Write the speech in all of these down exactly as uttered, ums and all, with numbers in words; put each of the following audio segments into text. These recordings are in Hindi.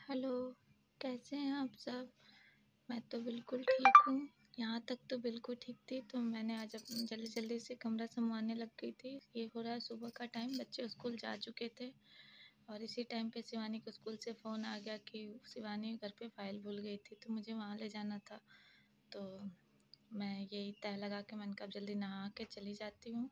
हेलो, कैसे हैं आप सब? मैं तो बिल्कुल ठीक हूँ। यहाँ तक तो बिल्कुल ठीक थी, तो मैंने आज अपनी जल्दी जल्दी से कमरा संभालने लग गई थी। ये हो रहा है सुबह का टाइम, बच्चे स्कूल जा चुके थे और इसी टाइम पे शिवानी को स्कूल से फ़ोन आ गया कि शिवानी घर पे फ़ाइल भूल गई थी, तो मुझे वहाँ ले जाना था। तो मैं यही तय लगा के मैंने कहा अब जल्दी नहा के चली जाती हूँ।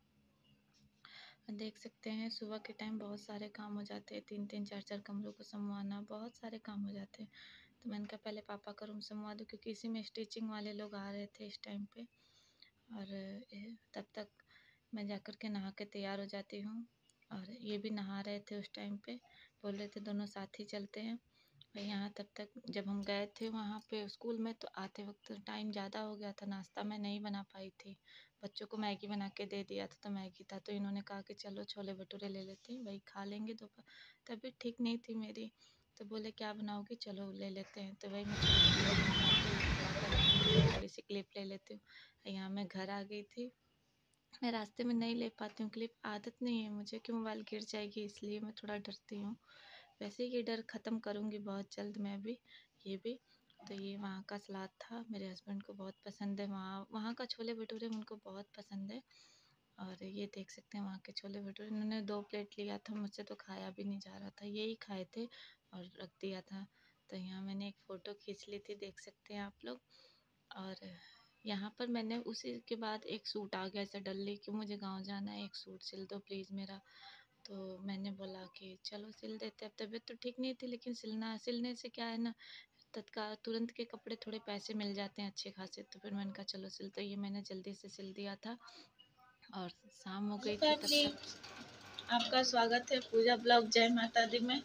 देख सकते हैं सुबह के टाइम बहुत सारे काम हो जाते हैं, तीन तीन चार चार कमरों को संभलवाना, बहुत सारे काम हो जाते हैं। तो मैंने कहा पहले पापा का रूम संभलवा दूँ, क्योंकि इसी में स्टिचिंग वाले लोग आ रहे थे इस टाइम पे। और ए, तब तक मैं जाकर के नहा के तैयार हो जाती हूँ। और ये भी नहा रहे थे उस टाइम पे, बोल रहे थे दोनों साथ ही चलते हैं। और यहाँ तब तक जब हम गए थे वहाँ पे स्कूल में, तो आते वक्त टाइम ज़्यादा हो गया था, नाश्ता मैं नहीं बना पाई थी। बच्चों को मैगी बना के दे दिया था, तो मैगी था, तो इन्होंने कहा कि चलो छोले भटूरे ले लेते हैं, वही खा लेंगे। दोपहर तबीयत ठीक नहीं थी मेरी, तो बोले क्या बनाओगी, चलो ले लेते हैं। तो वही मैं छोले भटूरे बनवा के खड़ा कर रखी थी, थोड़ी सी क्लिप ले लेती हूँ। यहाँ मैं घर आ गई थी। मैं रास्ते में नहीं ले पाती हूँ क्लिप, आदत नहीं है मुझे कि मोबाइल गिर जाएगी, इसलिए मैं थोड़ा डरती हूँ। वैसे ये डर ख़त्म करूँगी बहुत जल्द मैं भी, ये भी। तो ये वहाँ का सलाद था, मेरे हस्बैंड को बहुत पसंद है, वहाँ वहाँ का छोले भटूरे उनको बहुत पसंद है। और ये देख सकते हैं वहाँ के छोले भटूरे, इन्होंने दो प्लेट लिया था, मुझसे तो खाया भी नहीं जा रहा था, यही खाए थे और रख दिया था। तो यहाँ मैंने एक फ़ोटो खींच ली थी, देख सकते हैं आप लोग। और यहाँ पर मैंने उसी के बाद एक सूट आ गया ऐसा डल्ली कि मुझे गाँव जाना है, एक सूट सिल दो प्लीज़ मेरा। तो मैंने बोला कि चलो सिल देते। अब तबीयत तो ठीक नहीं थी, लेकिन सिलना सिलने से क्या है ना, तत्काल तुरंत के कपड़े थोड़े पैसे मिल जाते हैं अच्छे खासे। तो फिर मैंने कहा चलो सिल, तो ये मैंने जल्दी से सिल दिया था और शाम हो गई थी तब तक। आपका स्वागत है पूजा ब्लॉग जय माता दी में।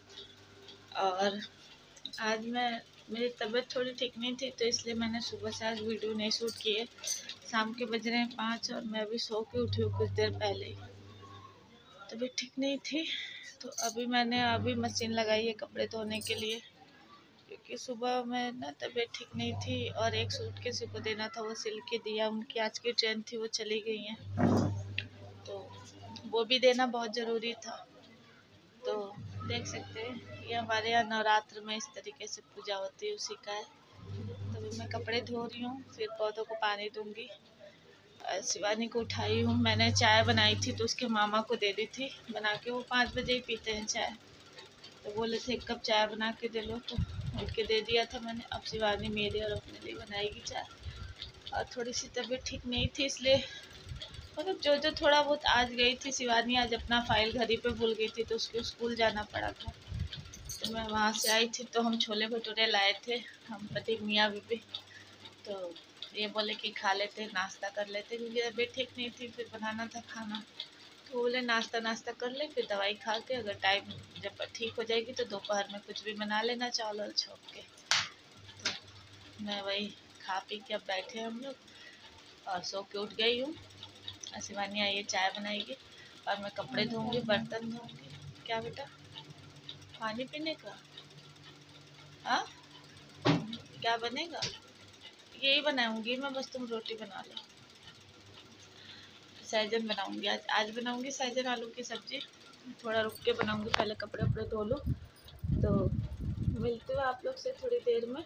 और आज मैं मेरी तबीयत थोड़ी ठीक नहीं थी, तो इसलिए मैंने सुबह से आज वीडियो नहीं शूट किए। शाम के बज रहे हैं पाँच और मैं अभी सो के उठी हूँ कुछ देर पहले ही। तबीयत ठीक नहीं थी, तो अभी मैंने अभी मशीन लगाई है कपड़े धोने के लिए, क्योंकि सुबह में ना तबीयत ठीक नहीं थी और एक सूट किसी को देना था, वो सिल के दिया। उनकी आज की ट्रेन थी, वो चली गई हैं, तो वो भी देना बहुत ज़रूरी था। तो देख सकते हैं ये हमारे यहाँ नवरात्र में इस तरीके से पूजा होती है, उसी का है। तो अभी मैं कपड़े धो रही हूँ, फिर पौधों को पानी दूंगी। शिवानी को उठाई हूँ, मैंने चाय बनाई थी तो उसके मामा को दे दी थी बना के, वो पाँच बजे ही पीते हैं चाय। तो बोले थे एक कप चाय बना के दे लो, तो उठ के दे दिया था मैंने। अब शिवानी मेरे और अपने लिए बनाएगी चाय। और थोड़ी सी तबीयत ठीक नहीं थी, इसलिए मतलब जो जो थोड़ा बहुत आज गई थी शिवानी, आज अपना फाइल घर ही पे भूल गई थी, तो उसको स्कूल जाना पड़ा था। तो मैं वहाँ से आई थी, तो हम छोले भटूरे लाए थे, हम पति मियाँ बीबी। तो ये बोले कि खा लेते, नाश्ता कर लेते, क्योंकि तबीयत ठीक नहीं थी, फिर बनाना था खाना। तो बोले नाश्ता नाश्ता कर ले, फिर दवाई खा के अगर टाइम जब ठीक हो जाएगी तो दोपहर में कुछ भी बना लेना चावल वावल छौंक के। तो मैं वही खा पी के अब बैठे हम लोग और सो के उठ गई हूँ। शिवानी आई है, चाय बनाएगी और मैं कपड़े धोऊंगी, बर्तन धोऊंगी। क्या बेटा, पानी पीने का? हाँ, क्या बनेगा? यही बनाऊंगी मैं, बस तुम रोटी बना लो। सहजन बनाऊंगी आज आज बनाऊंगी सहजन आलू की सब्जी। थोड़ा रुक के बनाऊंगी, पहले कपड़े वपड़े धो लूँ। तो मिलती हूँ आप लोग से थोड़ी देर में।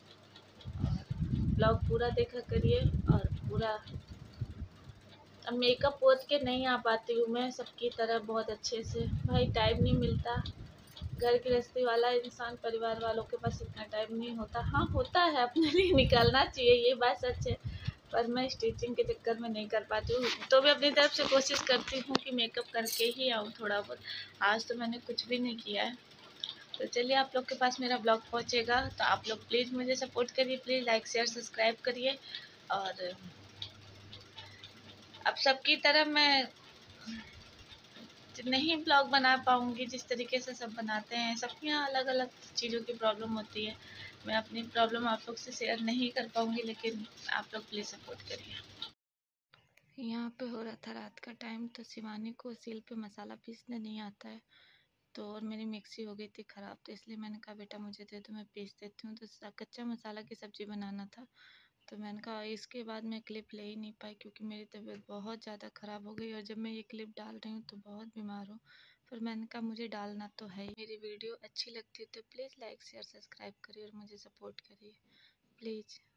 ब्लॉग पूरा देखा करिए। और पूरा अब मेकअप पोत के नहीं आ पाती हूँ मैं सबकी तरह बहुत अच्छे से, भाई टाइम नहीं मिलता। घर गृहस्थी वाला इंसान, परिवार वालों के पास इतना टाइम नहीं होता। हाँ होता है, अपने लिए निकालना चाहिए, ये बात सच है। पर मैं स्टिचिंग के चक्कर में नहीं कर पाती हूँ, तो मैं अपनी तरफ से कोशिश करती हूँ कि मेकअप करके ही आऊँ थोड़ा बहुत। आज तो मैंने कुछ भी नहीं किया है। तो चलिए आप लोग के पास मेरा ब्लॉग पहुँचेगा, तो आप लोग प्लीज़ मुझे सपोर्ट करिए, प्लीज़ लाइक शेयर सब्सक्राइब करिए। और अब सबकी तरह मैं नहीं ब्लॉग बना पाऊँगी जिस तरीके से सब बनाते हैं, सबके यहाँ अलग अलग चीज़ों की प्रॉब्लम होती है। मैं अपनी प्रॉब्लम आप लोग से शेयर नहीं कर पाऊँगी, लेकिन आप लोग प्लीज़ सपोर्ट करिए। यहाँ पे हो रहा था रात का टाइम, तो शिवानी को सील पे मसाला पीसने नहीं आता है, तो और मेरी मिक्सी हो गई थी ख़राब, तो इसलिए मैंने कहा बेटा मुझे दे दो, मैं पीस देती हूँ। तो कच्चा मसाला की सब्ज़ी बनाना था, तो मैंने कहा इसके बाद मैं क्लिप ले ही नहीं पाई, क्योंकि मेरी तबीयत बहुत ज़्यादा ख़राब हो गई। और जब मैं ये क्लिप डाल रही हूँ तो बहुत बीमार हूँ, पर मैंने कहा मुझे डालना तो है। मेरी वीडियो अच्छी लगती है तो प्लीज़ लाइक शेयर सब्सक्राइब करिए और मुझे सपोर्ट करिए प्लीज़।